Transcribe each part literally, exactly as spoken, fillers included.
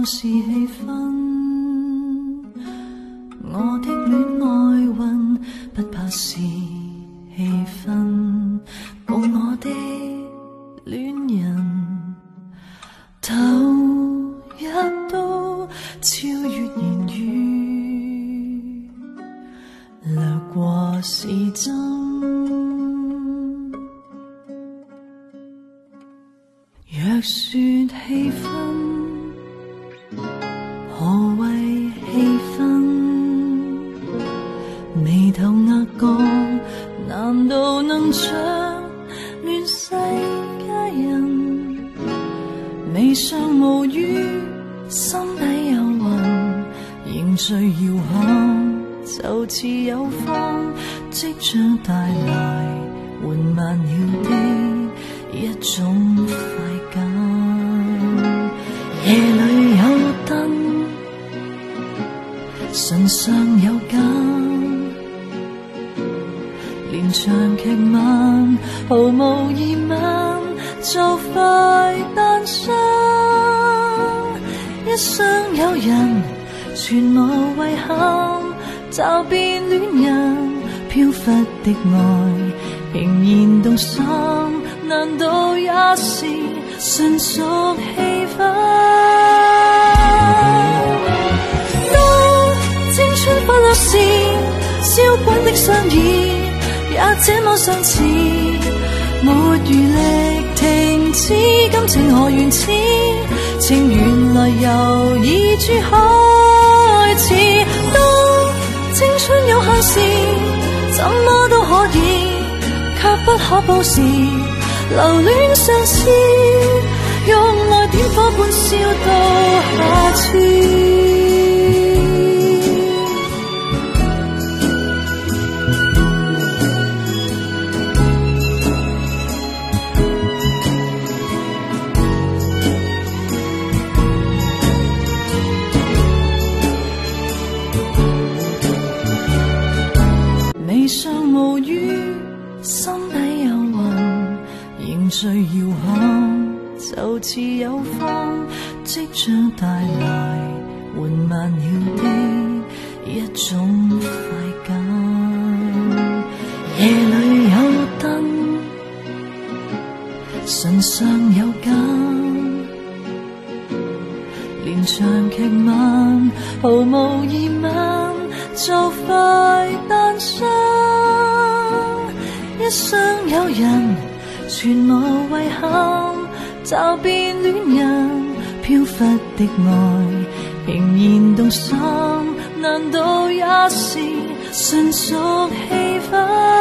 是氣氛，我的戀愛運不怕是氣氛，共我的戀人投入到超越言語，掠過是真。若說氣氛，何謂氣氛？眉頭額角，難道能像亂世佳人？眉上無語，心底有雲，凝聚遙看，就似有風，即將帶來緩慢了的一種快感。夜裏有燈，唇上有繭，連場劇晚，毫無疑問就快誕生。一生有人，全無遺憾，驟變戀人，飄忽的愛，平然動心，難道也是純屬氣氛？當青春不過是燒滾的相依，也這麼相似，沒餘力停止，感情何原始？情緣來由已珠開始。當青春有限時，怎麼都可以，卻不可保時。留戀相思，用愛點火般燒到下次。眉上無語，心底有雲，凝聚遙看，就似有風，即將帶來緩慢了的一種快感。夜裏有燈，唇上有繭，連場劇晚，毫無疑問就快誕生。一生有人，全無遺憾，驟變戀人，飄忽的愛，平然動心，難道也是純屬氣氛？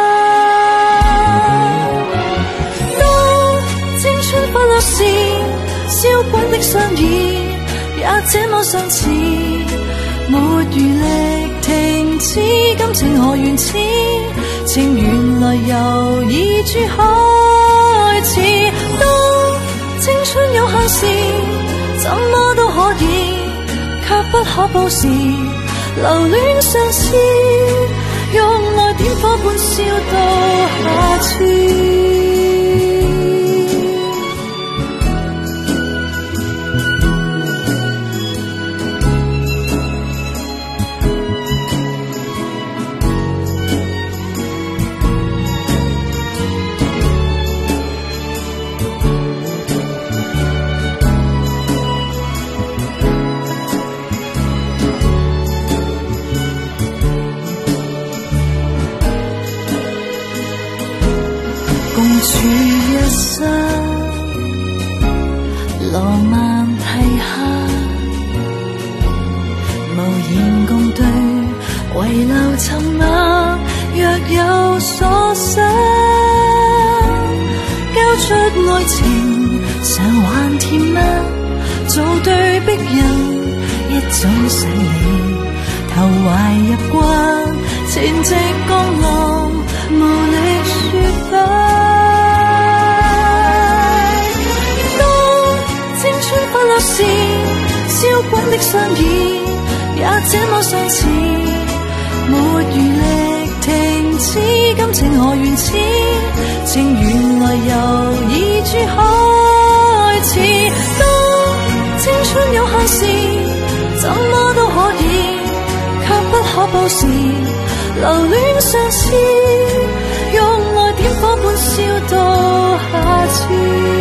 當青春不過是燒滾的相依，也這麼相似，沒餘力停止，感情何原始？情緣來由已珠開始。當青春有限時，怎麼都可以，卻不可保時。留戀相思，用愛點火般燒到下次。共處一生，羅曼蒂克，無言共對，遺留沉默，若有所失，交出愛情，償還甜蜜，做對逼人，一種洗禮，投懷入骨，前夕降落，無力說不。不過是燒滾的相依，也這麼相似，沒餘力停止，感情何原始？情緣來由已珠開始。當青春有限時， 報時，留戀相思，用來點火般燒到下次。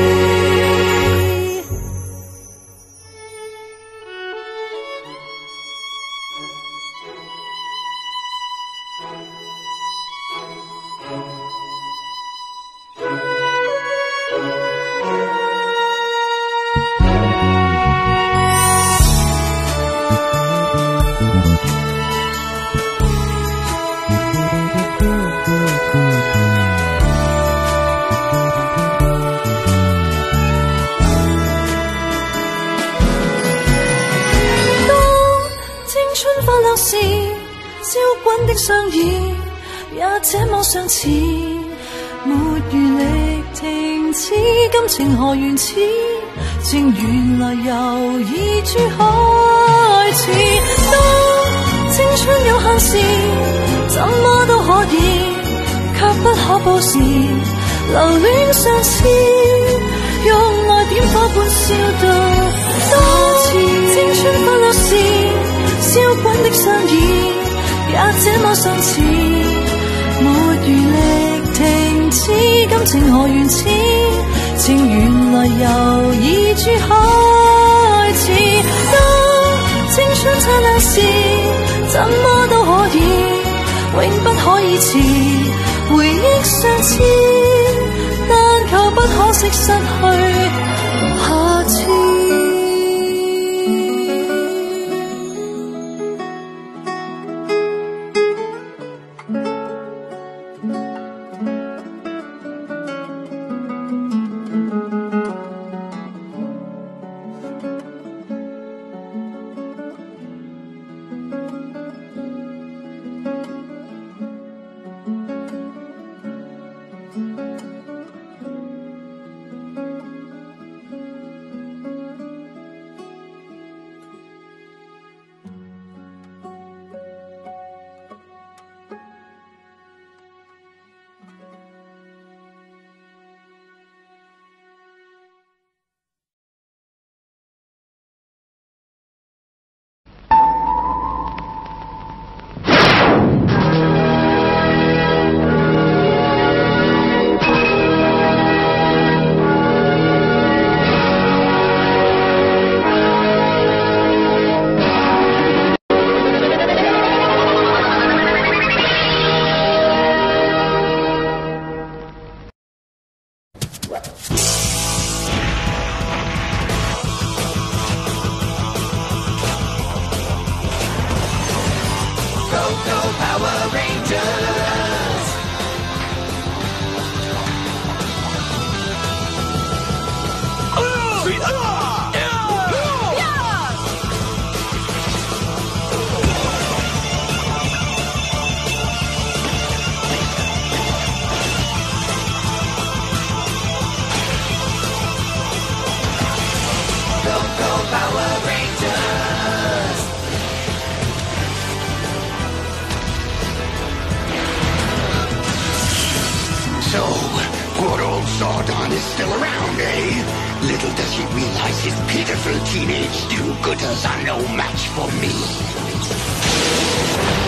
燒滾的雙耳也這麼相似，沒餘力停止，感情何原始？情原來由已珠開始。當青春有限時，怎麼都可以，卻不可報時，留戀相思，用愛點火般燒到多次。青春快樂時，燒滾的雙耳也這麼相似，沒餘力停止，感情何原始？情原來由已珠開始。當青春燦爛時，怎麼都可以，永不可以遲。回憶相似，但求不可惜失去下次。 So, poor old Zordon is still around, eh? Little does he realize his pitiful teenage do-gooders are no match for me.